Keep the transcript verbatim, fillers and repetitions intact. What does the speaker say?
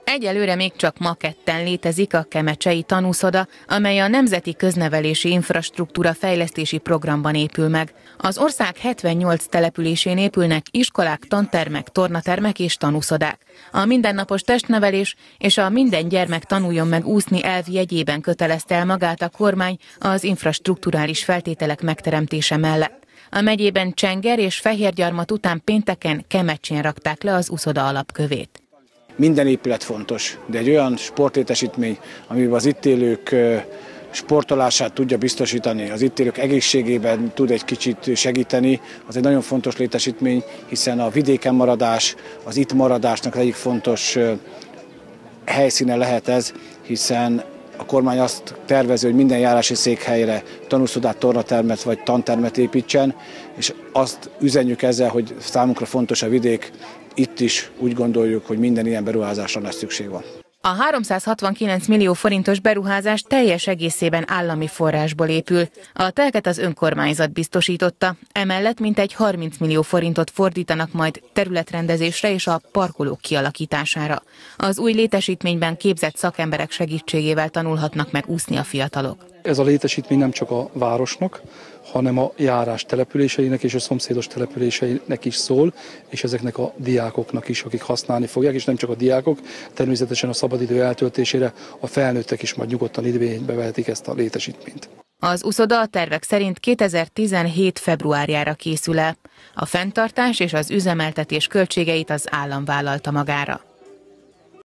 Egyelőre még csak maketten létezik a kemecsei tanúszoda, amely a Nemzeti Köznevelési Infrastruktúra Fejlesztési Programban épül meg. Az ország hetvennyolc településén épülnek iskolák, tantermek, tornatermek és tanúszodák. A mindennapos testnevelés és a minden gyermek tanuljon meg úszni elv jegyében kötelezte el magát a kormány az infrastrukturális feltételek megteremtése mellett. A megyében Csenger és Fehérgyarmat után pénteken Kemecsén rakták le az uszoda alapkövét. Minden épület fontos, de egy olyan sportlétesítmény, amiben az itt élők sportolását tudja biztosítani, az itt élők egészségében tud egy kicsit segíteni, az egy nagyon fontos létesítmény, hiszen a vidéken maradás, az itt maradásnak egyik fontos helyszíne lehet ez, hiszen a kormány azt tervezi, hogy minden járási székhelyre tanúszodát, tornatermet vagy tantermet építsen, és azt üzenjük ezzel, hogy számunkra fontos a vidék, itt is úgy gondoljuk, hogy minden ilyen beruházásra lesz szükség van. A háromszázhatvankilenc millió forintos beruházás teljes egészében állami forrásból épül. A telket az önkormányzat biztosította, emellett mintegy harminc millió forintot fordítanak majd területrendezésre és a parkolók kialakítására. Az új létesítményben képzett szakemberek segítségével tanulhatnak meg úszni a fiatalok. Ez a létesítmény nem csak a városnak, hanem a járás településeinek és a szomszédos településeinek is szól, és ezeknek a diákoknak is, akik használni fogják, és nem csak a diákok, természetesen a szabadidő eltöltésére a felnőttek is majd nyugodtan igénybe vehetik ezt a létesítményt. Az uszoda a tervek szerint kétezer-tizenhét februárjára készül el. A fenntartás és az üzemeltetés költségeit az állam vállalta magára.